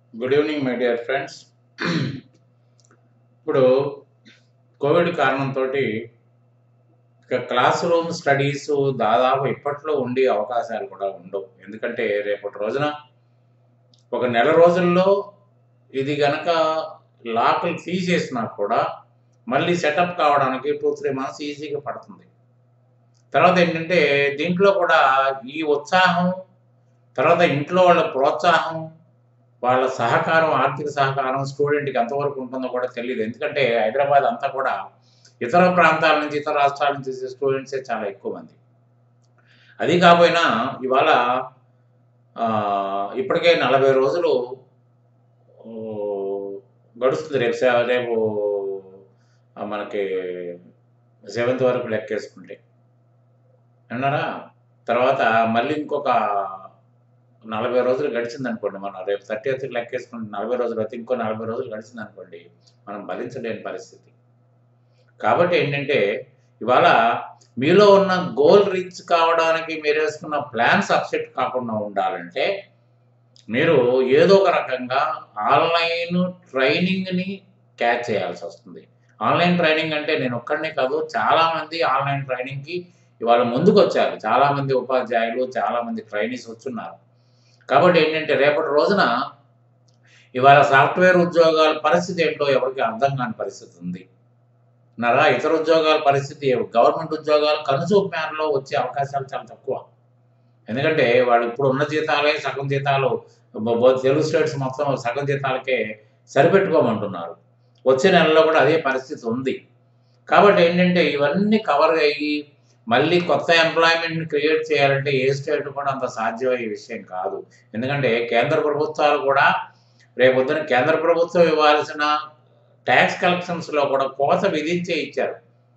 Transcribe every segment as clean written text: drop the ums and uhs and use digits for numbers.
Good evening my dear friends. ఇప్పుడు Covid కారణంతో ఇక క్లాస్ రూమ్ స్టడీస్ దాదాపు ఇప్పట్లో ఉండే అవకాశాలు కూడా ఉండవు. ఎందుకంటే రేపటి రోజున ఒక నెల రోజుల్లో ఇది గనక లాకులు తీసేసినా కూడా మళ్ళీ సెటప్ కావడానికి 2-3 మంత్స్ ఈజీగా పడుతుంది. తర్వాత ఏంటంటే దీంట్లో కూడా ఈ ఉత్సాహం, తర్వాత ఇంట్లో వాళ్ళ ప్రోత్సాహం, వాళ్ళ సహకారం, ఆర్థిక సహకారం స్టూడెంట్‌కి ఎంతవరకు ఉంటుందో కూడా తెలీదు. ఎందుకంటే హైదరాబాద్ అంతా కూడా ఇతర ప్రాంతాల నుంచి, ఇతర రాష్ట్రాల నుంచి వచ్చే స్టూడెంట్సే చాలా ఎక్కువ మంది. అది కాపోయినా ఇవాళ ఇప్పటికే 40 రోజులు ఓహ్, గడుస్తుంది. రేపు మనకి 7థ్ వరకు లెక్కేసుకుంటే. విన్నారా? తర్వాత మళ్ళీ ఇంకొక 40 రోజులు గడిచిందనుకోండి. మనం రేపు 30థ్ లెక్కేసుకుంటే 40 రోజులు అయితే ఇంకో 40 రోజులు గడిచిందనుకోండి. మనం భరించలేని పరిస్థితి. కాబట్టి ఏంటంటే ఇవాళ మీలో ఉన్న గోల్ రీచ్ కావడానికి మీరేసుకున్న ప్లాన్స్ అప్సెట్ కాకుండా ఉండాలంటే మీరు ఏదో ఒక రకంగా ఆన్‌లైన్ ట్రైనింగ్‌ని క్యాచ్ చేయాల్సొస్తుంది. ఆన్‌లైన్ ట్రైనింగ్ అంటే నేను ఒక్కడినే కాదు, చాలామంది ఆన్‌లైన్ ట్రైనింగ్‌కి ఇవాళ ముందుకొచ్చారు. చాలామంది ఉపాధ్యాయులు, చాలామంది ట్రైనీస్ వచ్చున్నారు. కాబట్టి ఏంటంటే రేపటి రోజున ఇవాళ సాఫ్ట్‌వేర్ ఉద్యోగాల పరిస్థితి ఏంటో ఎవరికీ అర్థం కాని పరిస్థితి ఉంది. ఇతర ఉద్యోగాల పరిస్థితి గవర్నమెంట్ ఉద్యోగాలు కనుచూపు మేరలో వచ్చే అవకాశాలు చాలా తక్కువ. ఎందుకంటే వాళ్ళు ఇప్పుడు ఉన్న జీతాలే సగం జీతాలు తెలుగు స్టేట్స్ మొత్తం సగం జీతాలకే సరిపెట్టుకోమంటున్నారు. వచ్చే నెలలో కూడా అదే పరిస్థితి ఉంది. కాబట్టి ఏంటంటే ఇవన్నీ కవర్ అయ్యి మళ్ళీ కొత్త ఎంప్లాయ్‌మెంట్‌ని క్రియేట్ చేయాలంటే ఏ స్టేట్ కూడా అంత సాధ్యమయ్యే విషయం కాదు. ఎందుకంటే కేంద్ర ప్రభుత్వాలు కూడా రేపొద్దున కేంద్ర ప్రభుత్వం ఇవ్వాల్సిన టాక్స్ కలెక్షన్స్‌లో కూడా కోత విధించే ఇచ్చారు.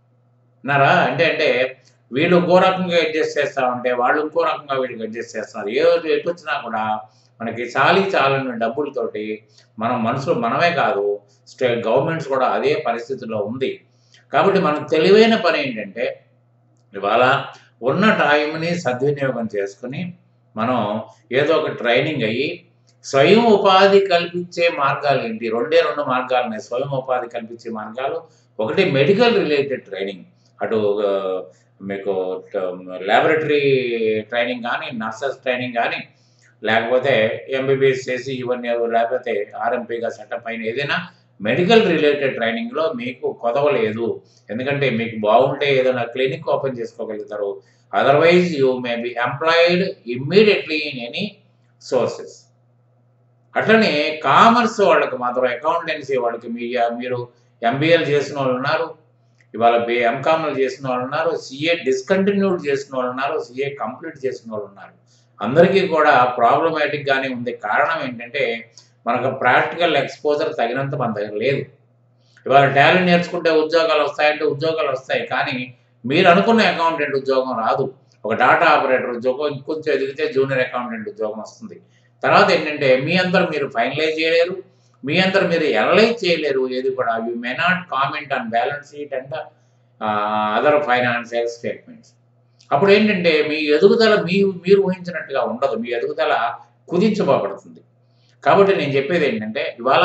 అంటే వీళ్ళు ఇంకో రకంగా అడ్జస్ట్ చేస్తా ఉంటే, వాళ్ళు ఇంకో రకంగా వీళ్ళకి అడ్జస్ట్ చేస్తున్నారు. ఎటొచ్చినా కూడా మనకి చాలని డబ్బులతోటి మనం మనుషులు మనమే కాదు, గవర్నమెంట్స్ కూడా అదే పరిస్థితిలో ఉంది. కాబట్టి మనం తెలివైన పని ఏంటంటే, ఇవాళ ఉన్న టైంని సద్వినియోగం చేసుకొని, మనం ఏదో ఒక ట్రైనింగ్ అయ్యి, స్వయం ఉపాధి కల్పించే మార్గాలేంటి? 2 మార్గాలున్నాయి స్వయం ఉపాధి కల్పించే మార్గాలు. ఒకటి మెడికల్ రిలేటెడ్ ట్రైనింగ్. అటు మీకు ల్యాబొరేటరీ ట్రైనింగ్ గానీ, నర్సెస్ ట్రైనింగ్ గానీ, లేకపోతే ఎంబీబీఎస్ చేసి ఇవన్నీ లేకపోతే ఆర్ఎంపీగా సెటప్ అయిన ఏదైనా మెడికల్ రిలేటెడ్ ట్రైనింగ్‌లో మీకు కొదవ లేదు. ఎందుకంటే మీకు బాగుంటే ఏదైనా క్లినిక్ ఓపెన్ చేసుకోగలుగుతారు. Otherwise you may be employed immediately in any sources. అట్లనే కామర్స్ వాళ్ళకి మాత్రం అకౌంటెన్సీ వాళ్ళకి మీరు ఎంబీఏలు చేసినోళ్ళున్నారు. ఇవాళ ఎంకామ్‌లు చేసినోళ్ళున్నారు. సీఏ డిస్కంటిన్యూడ్ చేసినోళ్ళున్నారు. సీఏ కంప్లీట్ చేసినోళ్ళున్నారు. అందరికీ కూడా ప్రాబ్లమాటిక్‌గానే ఉంది. కారణం ఏంటంటే మనకు ప్రాక్టికల్ ఎక్స్‌పోజర్ తగినంత మన దగ్గర లేదు. ఇవాళ టాలీ నేర్చుకుంటే ఉద్యోగాలొస్తాయంటే ఉద్యోగాలొస్తాయి. కానీ మీరు అనుకున్న అకౌంటెంట్ ఉద్యోగం రాదు. ఒక డాటా ఆపరేటర్ ఉద్యోగం, ఇంకొంచెం ఎదిగితే జూనియర్ అకౌంటెంట్ ఉద్యోగం వస్తుంది. తర్వాత ఏంటంటే మీ అంతట మీరు ఫైనలైజ్ చేయలేరు. మీ అంతట మీరు అనలైజ్ చేయలేరు ఏది కూడా. You may not comment on balance sheet and other financial statements. అప్పుడేంటంటే మీ ఎదుగుదల మీరు ఊహించినట్టుగా ఉండదు. మీ ఎదుగుదల కుదించబడుతుంది. కాబట్టి నేను చెప్పేదేంటంటే ఇవాళ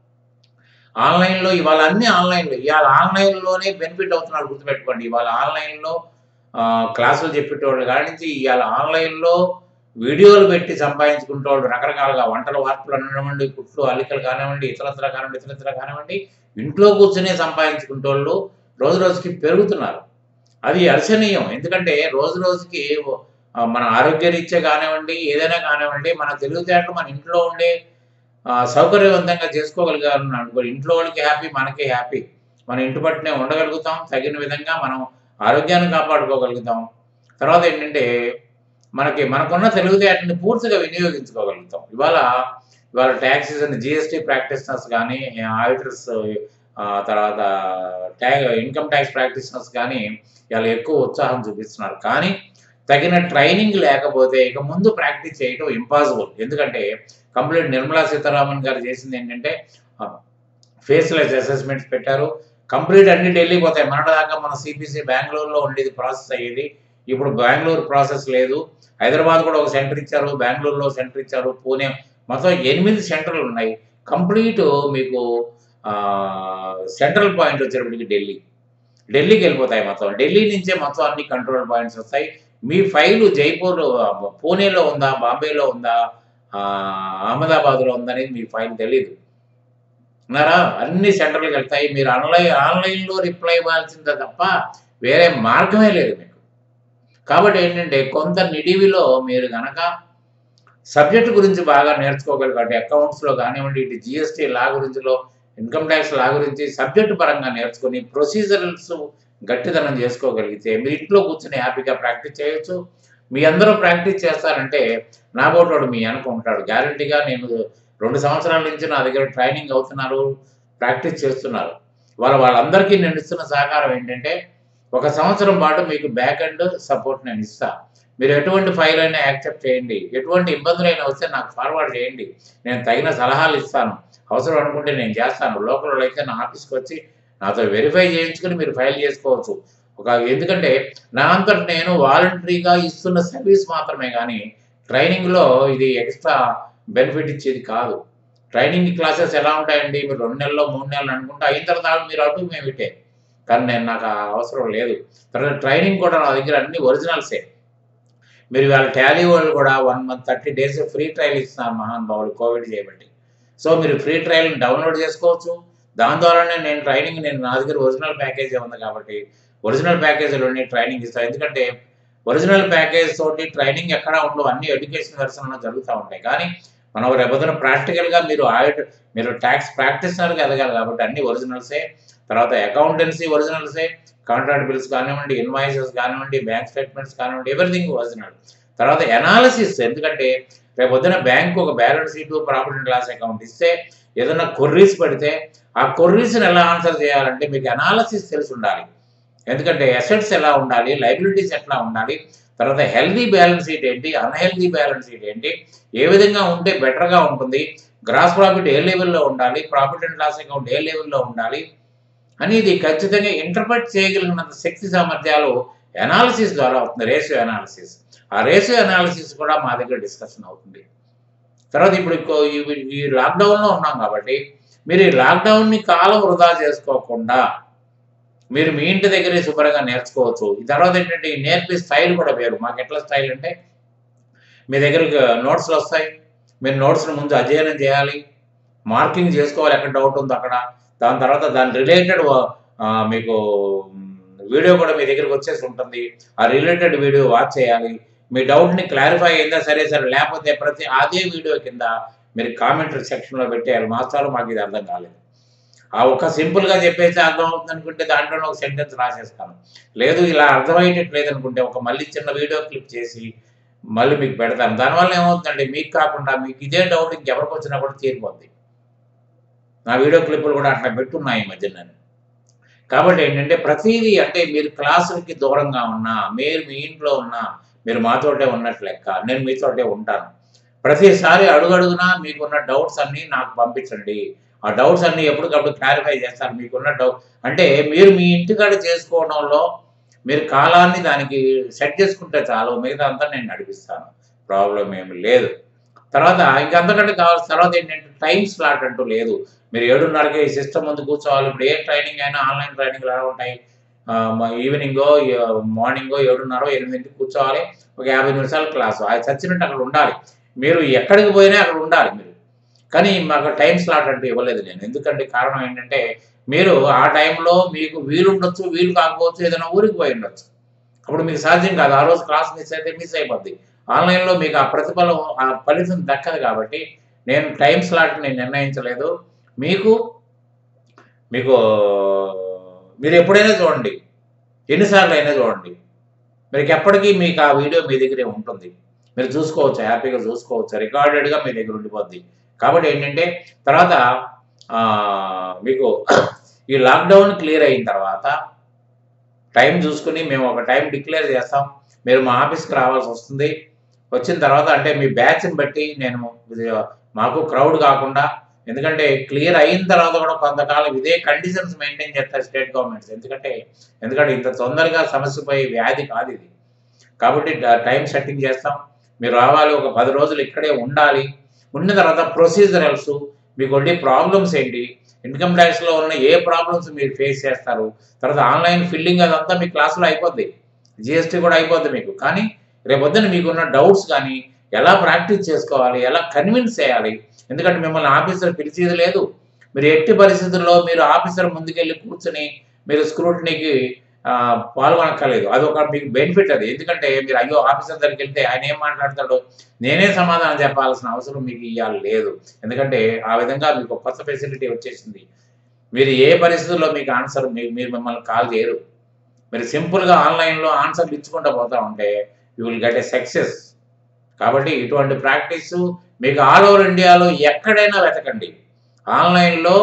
ఇవాళ అన్నీ ఆన్‌లైన్‌లో. ఇవాళ ఆన్‌లైన్‌లోనే బెనిఫిట్ అవుతున్నారు గుర్తుపెట్టుకోండి. ఇవాళ ఆన్‌లైన్‌లో క్లాసులు చెప్పేటోళ్ళు కాడి నుంచి ఇవాళ ఆన్‌లైన్‌లో వీడియోలు పెట్టి సంపాదించుకునేటోళ్ళు రకరకాలుగా వంటల వార్పులు కానివ్వండి, కుట్లు, అల్లికలు కానివ్వండి, ఇతరత్రా కానివ్వండి, ఇంట్లో కూర్చొనే సంపాదించుకునేటోళ్ళు రోజు రోజుకి పెరుగుతున్నారు. అది అర్చనీయం. ఎందుకంటే రోజు రోజుకి మన ఆరోగ్యరీత్యా కానివ్వండి, ఏదైనా కానివ్వండి, మన తెలివితేటలు మన ఇంట్లో ఉండే సౌకర్యవంతంగా చేసుకోగలిగామనుకో ఇంట్లో వాళ్ళకి హ్యాపీ, మనకి హ్యాపీ. మన ఇంటి పట్టునే ఉండగలుగుతాం. తగిన విధంగా మనం ఆరోగ్యాన్ని కాపాడుకోగలుగుతాం. తర్వాత ఏంటంటే మనకున్న తెలివితేటలని పూర్తిగా వినియోగించుకోగలుగుతాం. ఇవాళ టాక్సెస్ అండ్ జీఎస్టీ ప్రాక్టీషనర్స్ గానీ, ఆడిటర్స్ తర్వాత ఇన్‌కమ్ టాక్స్ ప్రాక్టీషనర్స్ గానీ ఇవాళ ఎక్కువ ఉత్సాహం చూపిస్తున్నారు. కానీ తగిన ట్రైనింగ్ లేకపోతే ఇక ముందు ప్రాక్టీస్ చేయటం ఇంపాసిబుల్. ఎందుకంటే కంప్లీట్ నిర్మలా సీతారామన్ గారు చేసిందేంటంటే ఫేస్‌లెస్ అసెస్మెంట్స్ పెట్టారు. కంప్లీట్ అన్నీ ఢిల్లీకి పోతాయి. మొన్నటిదాకా మన సీపీసీ బెంగుళూరులో ఉండేది ప్రాసెస్ అయ్యేది. ఇప్పుడు బెంగుళూరు ప్రాసెస్ లేదు. హైదరాబాద్ కూడా ఒక సెంటర్ ఇచ్చారు. బెంగుళూరులో సెంటర్ ఇచ్చారు. మొత్తం 8 సెంటర్లు ఉన్నాయి. కంప్లీట్ మీకు సెంట్రల్ పాయింట్ వచ్చేటప్పటికి ఢిల్లీకి వెళ్ళిపోతాయి మొత్తం. ఢిల్లీ నుంచే మొత్తం అన్ని కంట్రోల్ పాయింట్స్ వస్తాయి. మీ ఫైలు జైపూర్, పూణేలో ఉందా, బాంబేలో ఉందా, అహ్మదాబాద్లో ఉందనేది మీ ఫైల్ తెలీదు. ఉన్నారా? అన్ని సెంటర్లకు వెళ్తాయి. మీరు ఆన్లైన్లో రిప్లై ఇవ్వాల్సిందే తప్ప వేరే మార్గమే లేదు మీకు. కాబట్టి ఏంటంటే కొంత నిడివిలో మీరు గనక సబ్జెక్ట్ గురించి బాగా నేర్చుకోగలిగారు. అకౌంట్స్‌లో కానివ్వండి, ఇటు జీఎస్టీ లా గురించిలో, ఇన్‌కమ్ టాక్స్ లా గురించి సబ్జెక్ట్ పరంగా నేర్చుకొని ప్రొసీజరల్స్ గట్టిదనం చేసుకోగలిగితే మీరు ఇంట్లో కూర్చొని హ్యాపీగా ప్రాక్టీస్ చేయొచ్చు. మీ అందరూ ప్రాక్టీస్ చేస్తారంటే నాబోటోడు మీ వెనక ఉంటాడు. గ్యారంటీగా నేను 2 సంవత్సరాల నుంచి నా దగ్గర ట్రైనింగ్ అవుతున్నారు, ప్రాక్టీస్ చేస్తున్నారు. వాళ్ళందరికీ నేను ఇస్తున్న సహకారం ఏంటంటే, ఒక సంవత్సరం పాటు మీకు బ్యాక్ ఎండ్ సపోర్ట్ నేను ఇస్తా. మీరు ఎటువంటి ఫైల్ అయినా యాక్సెప్ట్ చేయండి. ఎటువంటి ఇబ్బందులైనా వస్తే నాకు ఫార్వర్డ్ చేయండి. నేను తగిన సలహాలు ఇస్తాను. అవసరం అనుకుంటే నేను చేస్తాను. లోకల్లో అయితే నా ఆఫీస్‌కి వచ్చి నాతో వెరిఫై చేయించుకొని మీరు ఫైల్ చేసుకోవచ్చు. ఎందుకంటే నా అంతట నేను వాలంటరీగా ఇస్తున్న సర్వీస్ మాత్రమే గానీ, ట్రైనింగ్‌లో ఇది ఎక్స్‌ట్రా బెనిఫిట్ ఇచ్చేది కాదు. ట్రైనింగ్ క్లాసెస్ ఎలా ఉంటాయండి? మీరు 2 నెలల్లో, 3 నెలలు అనుకుంటే అయిన తర్వాత మీరు అటు మేము ఇటే. కానీ నాకు ఆ అవసరం లేదు. తర్వాత ట్రైనింగ్ కూడా నా దగ్గర అన్ని ఒరిజినల్సే. మీరు ఇవాళ టాలీ వాళ్ళు కూడా 1 మంత్ 30 డేస్ ఫ్రీ ట్రయల్ ఇస్తున్నారు మహానుభావులు కోవిడ్ చేయబట్టి. సో మీరు ఫ్రీ ట్రయల్‌ని డౌన్‌లోడ్ చేసుకోవచ్చు. దాని ద్వారానే నేను నా దగ్గర ఒరిజినల్ ప్యాకేజే ఉంది కాబట్టి, ఒరిజినల్ ప్యాకేజీలోనే ట్రైనింగ్ ఇస్తాను. ఎందుకంటే ఒరిజినల్ ప్యాకేజ్ తోటి ట్రైనింగ్ ఎక్కడా ఉండవు. అన్ని ఎడ్యుకేషన్ వెర్షన్‌లో జరుగుతా ఉంటాయి. కానీ మనం రేపొద్దున ప్రాక్టికల్‌గా మీరు టాక్స్ ప్రాక్టీషనర్‌గా ఎదగాలి కాబట్టి అన్ని ఒరిజినల్సే. తర్వాత అకౌంటెన్సీ ఒరిజినల్సే. కాంట్రాక్ట్ బిల్స్ కానివ్వండి, ఇన్వాయిసెస్ కానివ్వండి, బ్యాంక్ స్టేట్మెంట్స్ కానివ్వండి, ఎవ్రీథింగ్ ఒరిజినల్. తర్వాత ఎనాలిసిస్, ఎందుకంటే రేపొద్దున బ్యాంక్ ఒక balance sheet, profit and loss account ఇస్తే ఏదైనా క్వెరీస్ పెడితే ఆ క్వెరీస్‌ని ఎలా ఆన్సర్ చేయాలంటే మీకు ఎనాలిసిస్ తెలిసి ఉండాలి. ఎందుకంటే అసెట్స్ ఎలా ఉండాలి, లయబిలిటీస్ ఎట్లా ఉండాలి, తర్వాత హెల్తీ బ్యాలెన్స్ షీట్ ఏంటి, అన్‌హెల్తీ బ్యాలెన్స్ షీట్ ఏంటి, ఏ విధంగా ఉంటే బెటర్‌గా ఉంటుంది, గ్రాస్ ప్రాఫిట్ ఏ లెవెల్‌లో ఉండాలి, ప్రాఫిట్ అండ్ లాస్ అకౌంట్ ఏ లెవెల్‌లో ఉండాలి అనేది ఖచ్చితంగా ఇంటర్ప్రెట్ చేయగలిగినంత శక్తి సామర్థ్యాలు ఎనాలిసిస్ ద్వారా అవుతుంది. Ratio analysis. ఆ రేషియో ఎనాలిసిస్ కూడా మా దగ్గర డిస్కషన్ అవుతుంది. తర్వాత ఇప్పుడు ఈ లాక్‌డౌన్‌లో ఉన్నాం కాబట్టి మీరు ఈ లాక్‌డౌన్‌ని కాలం వృధా చేసుకోకుండా మీరు మీ ఇంటి దగ్గరే శుభ్రంగా నేర్చుకోవచ్చు. ఈ తర్వాత ఏంటంటే ఈ నేర్పే స్టైల్ కూడా వేరు. మాకెట్లా స్టైల్ అంటే మీ దగ్గరికి నోట్స్‌లు వస్తాయి. మీరు నోట్స్‌ని ముందు అధ్యయనం చేయాలి. మార్కింగ్ చేసుకోవాలి ఎక్కడ డౌట్ ఉందో అక్కడ. దాని తర్వాత దాని రిలేటెడ్ మీకు వీడియో కూడా మీ దగ్గరికి వచ్చేసి ఉంటుంది. ఆ రిలేటెడ్ వీడియో వాచ్ చేయాలి. మీ డౌట్‌ని క్లారిఫై అయిందా సరే, లేకపోతే అదే వీడియో కింద మీరు కామెంటరీ సెక్షన్‌లో పెట్టేయాలి. మాస్టారు మాకు ఇది అర్థం కాలేదు. ఆ ఒక్క సింపుల్‌గా చెప్పేసి అర్థమవుతుంది అనుకుంటే దాంట్లోనే ఒక సెంటెన్స్ రాసేస్తాను. లేదు ఇలా అర్థమయ్యేటట్టు లేదనుకుంటే మళ్ళీ చిన్న వీడియో క్లిప్ చేసి మళ్ళీ మీకు పెడతాను. దానివల్ల ఏమవుతుందంటే మీకు కాకుండా మీకు ఇదే డౌట్ ఇంకెవరికి వచ్చినా కూడా తీరిపోద్ది. నా వీడియో క్లిప్పులు కూడా అట్లా పెట్టున్నాయి ఈ మధ్యన నేను. కాబట్టి ఏంటంటే ప్రతీదీ అంటే మీరు క్లాసులకి దూరంగా ఉన్నా, మీరు మీ ఇంట్లో ఉన్నా, మీరు మాతోటే ఉన్నట్టు లెక్క. నేను మీతోటే ఉంటాను. ప్రతిసారి అడుగడుగునా మీకున్న డౌట్స్ అన్నీ నాకు పంపించండి. ఆ డౌట్స్ అన్నీ ఎప్పటికప్పుడు క్లారిఫై చేస్తాను. మీకున్న అంటే మీరు మీ ఇంటికాడ చేసుకోవడంలో మీరు కాలాన్ని దానికి సెట్ చేసుకుంటే చాలు. మిగతా అంతా నేను నడిపిస్తాను. ప్రాబ్లమ్ ఏమి లేదు. తర్వాత ఇంకంతకంటే కావాల్సిన తర్వాత ఏంటంటే టైమ్ స్లాట్ అంటూ లేదు. మీరు 7:30కి ఈ సిస్టమ్ ముందు కూర్చోవాలి. ఇప్పుడు ఏ ట్రైనింగ్ అయినా ఆన్‌లైన్ ట్రైనింగ్‌లు ఎలా ఉంటాయి? ఈవినింగో, మార్నింగో 7:30, 8కి కూర్చోవాలి. ఒక 50 నిమిషాలు క్లాసు. అది చచ్చినట్టు అక్కడ ఉండాలి. మీరు ఎక్కడికి పోయినా అక్కడ ఉండాలి మీరు. కానీ మాకు టైమ్ స్లాట్ అంటూ ఇవ్వలేదు నేను. ఎందుకంటే కారణం ఏంటంటే మీరు ఆ టైంలో మీకు వీలుండొచ్చు, వీలు కాకపోవచ్చు, ఏదైనా ఊరికి పోయి ఉండొచ్చు. అప్పుడు మీకు సాధ్యం కాదు. ఆ రోజు క్లాస్ మిస్ అయిపోద్ది. ఆన్‌లైన్‌లో మీకు ఆ ప్రతిఫలం, ఆ ఫలితం దక్కదు కాబట్టి నేను టైమ్ స్లాట్‌ని నిర్ణయించలేదు. మీకు మీకు మీరెప్పుడైనా చూడండి. ఎన్ని సార్లయినా చూడండి. మీకెప్పటికీ మీకు ఆ వీడియో మీ దగ్గరే ఉంటుంది. మీరు చూసుకోవచ్చు. హ్యాపీగా చూసుకోవచ్చు. రికార్డెడ్‌గా మీ దగ్గర ఉండిపోద్ది. కాబట్టి ఏంటంటే తర్వాత మీకు ఈ లాక్‌డౌన్ క్లియర్ అయిన తర్వాత టైం చూసుకొని మేము ఒక టైం డిక్లేర్ చేస్తాం. మీరు మా ఆఫీస్‌కి రావాల్సొస్తుంది. వచ్చిన తర్వాత అంటే మీ బ్యాచ్‌ని బట్టి నేను మాకు క్రౌడ్ కాకుండా, ఎందుకంటే క్లియర్ అయిన తర్వాత కూడా కొంతకాలం ఇదే కండిషన్స్ మెయింటైన్ చేస్తారు స్టేట్ గవర్నమెంట్స్. ఎందుకంటే ఇంత తొందరగా సమస్య పోయే వ్యాధి కాదిది. కాబట్టి టైం సెట్టింగ్ చేస్తాం. మీరు రావాలి. ఒక 10 రోజులు ఇక్కడే ఉండాలి. ఉన్న తర్వాత ప్రొసీజరల్స్, మీకు ఉండే ప్రాబ్లమ్స్ ఏంటి, ఇన్కమ్ ట్యాక్స్లో ఉన్న ఏ ప్రాబ్లమ్స్ మీరు ఫేస్ చేస్తారు, తర్వాత ఆన్లైన్ ఫిల్లింగ్ అదంతా మీ క్లాసులో అయిపోద్ది, జిఎస్టీ కూడా అయిపోద్ది మీకు. కానీ రేపొద్దున మీకున్న డౌట్స్ కానీ ఎలా ప్రాక్టీస్ చేసుకోవాలి, ఎలా కన్విన్స్ చేయాలి, ఎందుకంటే మిమ్మల్ని ఆఫీసర్ పిలిచేది లేదు. మీరు ఎట్టి పరిస్థితుల్లో మీరు ఆఫీసర్ ముందుకెళ్ళి కూర్చొని మీరు స్క్రూటినీకి పాల్గొనక్కర్లేదు. అది ఒక మీకు బెనిఫిట్ అది. ఎందుకంటే మీరు అయ్యో ఆఫీసర్ దగ్గరికి వెళ్తే ఆయన ఏం మాట్లాడతాడో నేనే సమాధానం చెప్పాల్సిన అవసరం మీకు ఇవ్వాలి లేదు. ఎందుకంటే ఆ విధంగా మీకు కొత్త ఫెసిలిటీ వచ్చేసింది. మీరు ఏ పరిస్థితుల్లో మీకు ఆన్సర్ మీరు మిమ్మల్ని కాల్ చేయరు. మీరు సింపుల్గా ఆన్లైన్లో ఆన్సర్లు ఇచ్చుకుంటూ పోతా ఉంటే you will get a success. కాబట్టి ఇటువంటి ప్రాక్టీసు మీకు ఆల్ ఓవర్ ఇండియాలో ఎక్కడైనా వెతకండి. ఆన్లైన్లో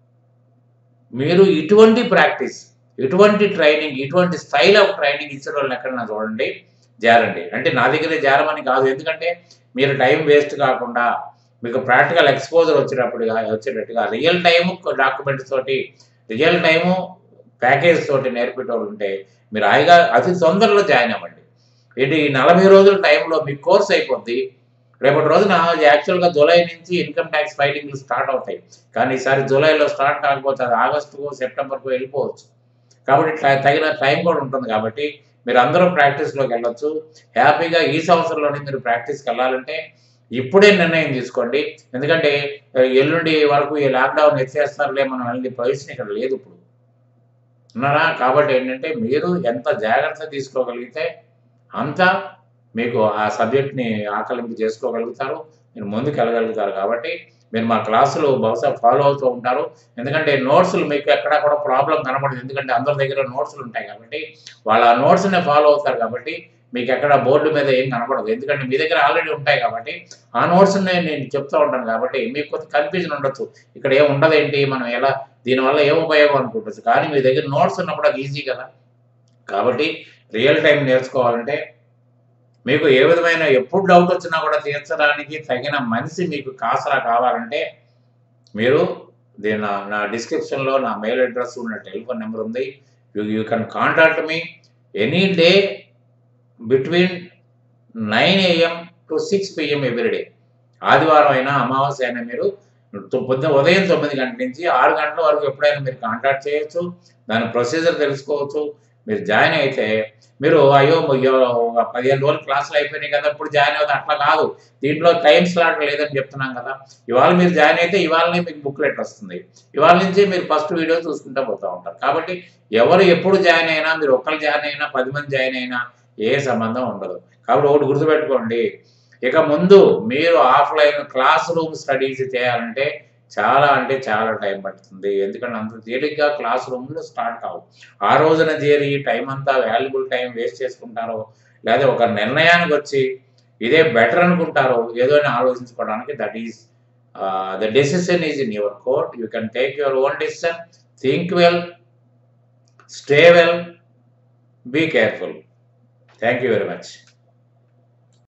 మీరు ఇటువంటి ప్రాక్టీస్, ఇటువంటి ట్రైనింగ్, ఇటువంటి స్టైల్ ఆఫ్ ట్రైనింగ్ ఇచ్చిన వాళ్ళని ఎక్కడైనా చూడండి, జారండి. అంటే నా దగ్గరే జారమని కాదు, ఎందుకంటే మీరు టైం వేస్ట్ కాకుండా మీకు ప్రాక్టికల్ ఎక్స్పోజర్ వచ్చేటట్టుగా రియల్ టైము డాక్యుమెంట్స్ తోటి, రియల్ టైము ప్యాకేజ్ తోటి నేర్పేటోళ్ళు ఉంటే మీరు హాయిగా అతి తొందరలో జాయిన్ అవ్వండి. ఏంటి ఈ 40 రోజుల టైంలో మీ కోర్స్ అయిపోద్ది. రేపటి రోజున యాక్చువల్గా జూలై నుంచి ఇన్కమ్ ట్యాక్స్ ఫైలింగ్లు స్టార్ట్ అవుతాయి. కానీ ఈసారి జూలైలో స్టార్ట్ కాకపోతే అది ఆగస్టుకు సెప్టెంబర్కు వెళ్ళిపోవచ్చు. కాబట్టి తగిన టైం కూడా ఉంటుంది. కాబట్టి మీరు అందరూ ప్రాక్టీస్లోకి వెళ్ళొచ్చు. హ్యాపీగా ఈ సంవత్సరంలోనే మీరు ప్రాక్టీస్కి వెళ్ళాలంటే ఇప్పుడే నిర్ణయం తీసుకోండి. ఎందుకంటే ఎల్లుండి వరకు ఈ లాక్డౌన్ ఎత్తేస్తారులే, మనం వెళ్ళి పొజిషన్ ఇక్కడ లేదు ఇప్పుడు, ఉన్నారా? కాబట్టి ఏంటంటే మీరు ఎంత జాగ్రత్త తీసుకోగలిగితే అంత మీకు ఆ సబ్జెక్ట్ని ఆకలింపు చేసుకోగలుగుతారు, మీరు ముందుకు వెళ్ళగలుగుతారు. కాబట్టి మీరు మా క్లాసులు బహుశా ఫాలో అవుతూ ఉంటారు. ఎందుకంటే నోట్స్లు మీకు ఎక్కడా కూడా ప్రాబ్లం కనబడదు, ఎందుకంటే అందరి దగ్గర నోట్స్లు ఉంటాయి కాబట్టి వాళ్ళు ఆ నోట్స్నే ఫాలో అవుతారు. కాబట్టి మీకు ఎక్కడ బోర్డు మీద ఏం కనబడదు, ఎందుకంటే మీ దగ్గర ఆల్రెడీ ఉంటాయి కాబట్టి ఆ నోట్స్ని నేను చెప్తూ ఉంటాను. కాబట్టి మీకు కొంత కన్ఫ్యూజన్ ఉండొచ్చు, ఇక్కడ ఏం ఉండదేంటి, మనం ఎలా దీనివల్ల ఏం ఉపయోగం అనుకుంటుంది. కానీ మీ దగ్గర నోట్స్ ఉన్నప్పుడు అది ఈజీ కదా. కాబట్టి రియల్ టైం నేర్చుకోవాలంటే మీకు ఏ విధమైన ఎప్పుడు డౌట్ వచ్చినా కూడా తీర్చడానికి తగిన మనిషి మీకు కాసరా కావాలంటే మీరు నా డిస్క్రిప్షన్లో నా మెయిల్ అడ్రస్, నా టెలిఫోన్ నెంబర్ ఉంది. You can contact me any day between 9 AM to 6 PM everyday. ఆదివారం అయినా అమావాస్య అయినా మీరు ఉదయం 9 గంటల నుంచి 6 గంటల వరకు ఎప్పుడైనా మీరు కాంటాక్ట్ చేయొచ్చు. దాని ప్రొసీజర్ తెలుసుకోవచ్చు. మీరు జాయిన్ అయితే మీరు అయ్యో 15 రోజులు క్లాసులు అయిపోయినాయి కదా ఇప్పుడు జాయిన్ అవుతుంది అట్లా కాదు. దీంట్లో టైం స్లాట్ లేదని చెప్తున్నాం కదా. ఇవాళ మీరు జాయిన్ అయితే ఇవాళనే మీకు బుక్లెట్ వస్తుంది. ఇవాళ నుంచి మీరు ఫస్ట్ వీడియో చూసుకుంటూ పోతూ ఉంటారు. కాబట్టి ఎవరు ఎప్పుడు జాయిన్ అయినా, మీరు ఒక్కరు జాయిన్ అయినా 10 మంది జాయిన్ అయినా ఏ సంబంధం ఉండదు. కాబట్టి ఒకటి గుర్తుపెట్టుకోండి, ఇక ముందు మీరు ఆఫ్లైన్ క్లాస్ రూమ్ స్టడీస్ చేయాలంటే చాలా అంటే చాలా టైం పడుతుంది. ఎందుకంటే అంత తేలిగ్గా క్లాస్ రూమ్లో స్టార్ట్ కావు. ఆ రోజున చేరి టైం అంతా వాల్యుబుల్ టైం వేస్ట్ చేసుకుంటారో, లేదా ఒక నిర్ణయానికి వచ్చి ఇదే బెటర్ అనుకుంటారో ఏదో అని ఆలోచించుకోవడానికి that is the decision is in your court. You can take your own decision. Think well, stay well, be careful. Thank you very much.